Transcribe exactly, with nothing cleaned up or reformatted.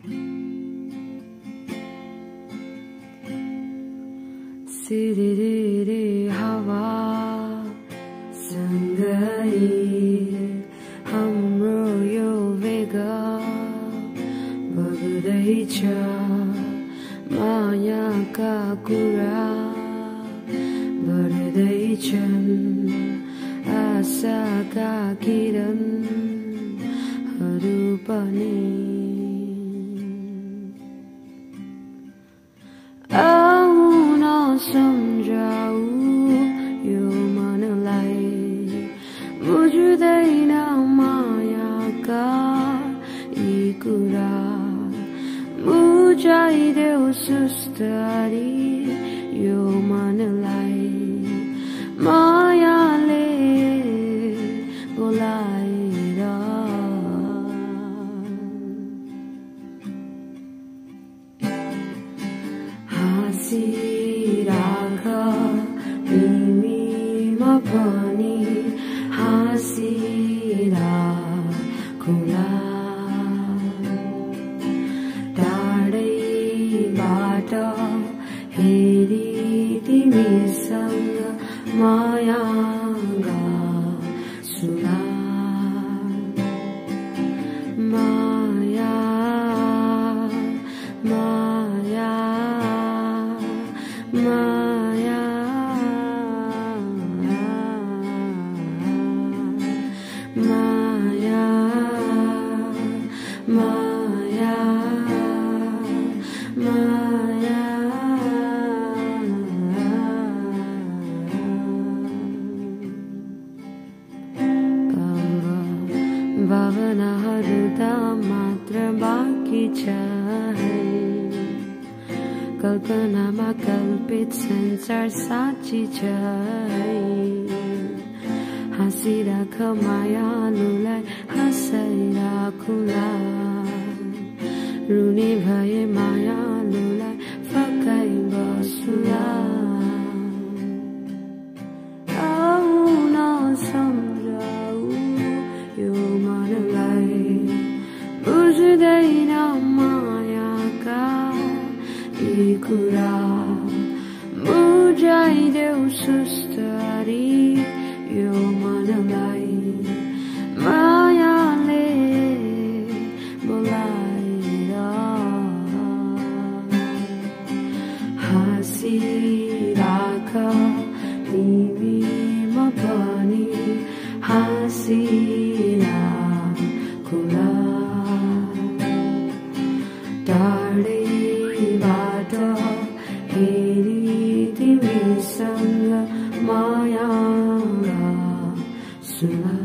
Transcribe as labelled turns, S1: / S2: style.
S1: सिरिरी हावा सँगै हाम्रो यो वेग बग्दैछ मायाका कुरा बढ्दैछन् आशाका किरणहरू पनि सम्झाऊ यो मनलाई बुझ्दैन मायाका यी कुरा बुझाइदेऊ सुस्तरी यो मनलाई मायाले बोलाएर हाँसी तिमीमा पनि हाँसिराखुला टाढैबाट हेरी तिमीसँग माया गाँसुला माया माया माया Maya, Maya, Maya. भावनाहरू त मात्र बाँकी छ कल्पनामा कल्पित संसार साँची छ हाँसिराख मायालुलाई हँसाइराखुला रुने भए मायालुलाई फकाइ बसुला आउन सम्झाऊ यो मनलाई बुझ्दैन मायाका यी कुरा बुझाइदेऊ सुस्तरी यो मनलाई मायाले बोलाएर हाँसिराख तिमीमा पनि हाँसिराखुला टाढैबाट हेरी तिमीसँग माया सुना